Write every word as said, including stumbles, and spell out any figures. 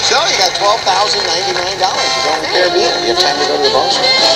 So you got twelve thousand ninety-nine dollars to go in the Caribbean. You have time to go to the bonus room?